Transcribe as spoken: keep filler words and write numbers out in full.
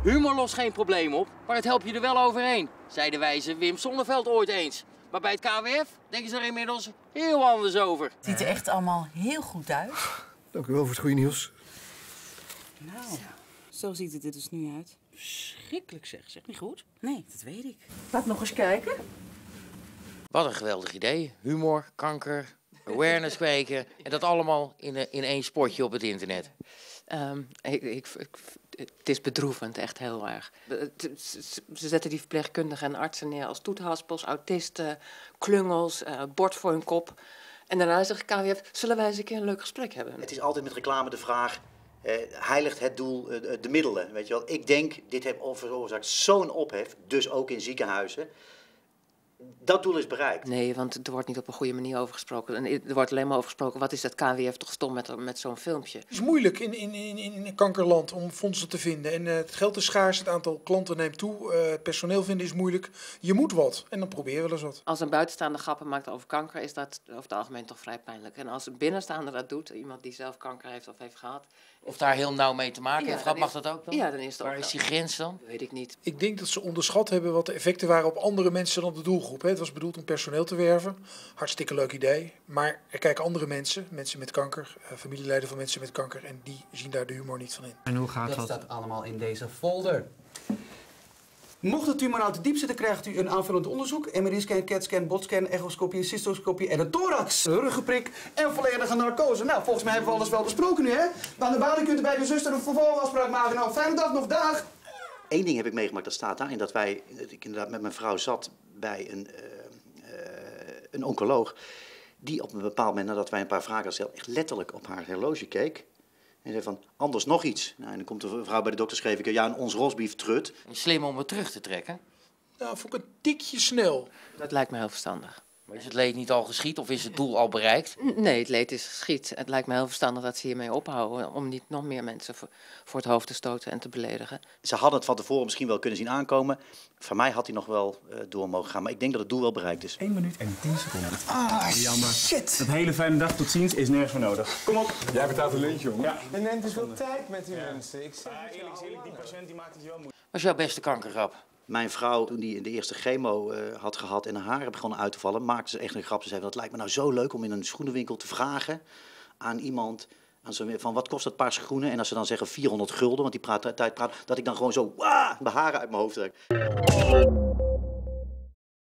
Humor lost geen probleem op, maar het helpt je er wel overheen, zei de wijze Wim Sonneveld ooit eens. Maar bij het K W F denken ze er inmiddels heel anders over. Het ziet er echt allemaal heel goed uit. Dank u wel voor het goede nieuws. Nou, zo ziet het er dus nu uit. Schrikkelijk zeg, zeg niet goed? Nee, dat weet ik. Laat nog eens kijken. Wat een geweldig idee. Humor, kanker, awareness kweken en dat allemaal in, in één spotje op het internet. Um, ik, ik, ik, het is bedroevend, echt heel erg. Ze zetten die verpleegkundigen en artsen neer als toethaspels, autisten, klungels, uh, bord voor hun kop. En daarna zegt K W F, zullen wij eens een keer een leuk gesprek hebben? Het is altijd met reclame de vraag, uh, heiligt het doel uh, de middelen? Weet je wel? Ik denk, dit heeft veroorzaakt zo'n ophef, dus ook in ziekenhuizen. Dat doel is bereikt. Nee, want er wordt niet op een goede manier over gesproken. En er wordt alleen maar over gesproken, wat is dat K W F toch stom met, met zo'n filmpje. Het is moeilijk in, in, in, in kankerland om fondsen te vinden. En uh, het geld is schaars, het aantal klanten neemt toe. Uh, het personeel vinden is moeilijk. Je moet wat. En dan probeer je wel eens wat. Als een buitenstaander grappen maakt over kanker, is dat over het algemeen toch vrij pijnlijk. En als een binnenstaander dat doet, iemand die zelf kanker heeft of heeft gehad. Of daar heel nauw mee te maken ja, heeft gehad, mag is, dat ook dan? Ja, dan is het Waar is die grens dan? Weet ik niet. Ik denk dat ze onderschat hebben wat de effecten waren op andere mensen dan de doelgroep. Hè. Het was bedoeld om personeel te werven. Hartstikke leuk idee. Maar er kijken andere mensen, mensen met kanker, uh, familieleden van mensen met kanker. En die zien daar de humor niet van in. En hoe gaat dat? Dat staat allemaal in deze folder. Mocht de tumor nou te diep zitten, krijgt u een aanvullend onderzoek. M R I-scan, C A T-scan, botscan, echoscopie, cystoscopie en een thorax. Ruggenprik en volledige narcose. Nou, volgens mij hebben we alles wel besproken nu, hè? Aan de balie kunt u bij de zuster een vervolgafspraak maken. Nou, fijne dag nog, dag! Eén ding heb ik meegemaakt, dat staat daarin, dat wij, dat ik inderdaad met mijn vrouw zat bij een, uh, uh, een oncoloog. Die op een bepaald moment, nadat wij een paar vragen hadden gesteld, echt letterlijk op haar horloge keek. En zei van, anders nog iets. Nou, en dan komt de vrouw bij de dokter, schreef ik, ja, een ons rosbief trut. Slim om het terug te trekken. Nou, vond ik een tikje snel. Dat lijkt me heel verstandig. Maar is het leed niet al geschied of is het doel al bereikt? Nee, het leed is geschied. Het lijkt me heel verstandig dat ze hiermee ophouden om niet nog meer mensen voor, voor het hoofd te stoten en te beledigen. Ze hadden het van tevoren misschien wel kunnen zien aankomen. Voor mij had hij nog wel uh, door mogen gaan, maar ik denk dat het doel wel bereikt is. één minuut en tien seconden. Ah, Jammer. shit! Een hele fijne dag, tot ziens, is nergens voor nodig. Kom op. Jij betaalt een lunch, jongen. Ja. En neemt dus veel tijd met die ja. mensen. Ik zeg uh, eerlijk, eerlijk, die patiënt die maakt het je wel moeilijk. Wat is jouw beste kankergrap? Mijn vrouw, toen die de eerste chemo uh, had gehad en haar haren begonnen uit te vallen, maakte ze echt een grap. Ze zei, dat lijkt me nou zo leuk om in een schoenenwinkel te vragen aan iemand, aan zo, van wat kost dat paar schoenen? En als ze dan zeggen vierhonderd gulden, want die praat, tijd praat, dat ik dan gewoon zo, waa, mijn haren uit mijn hoofd trek.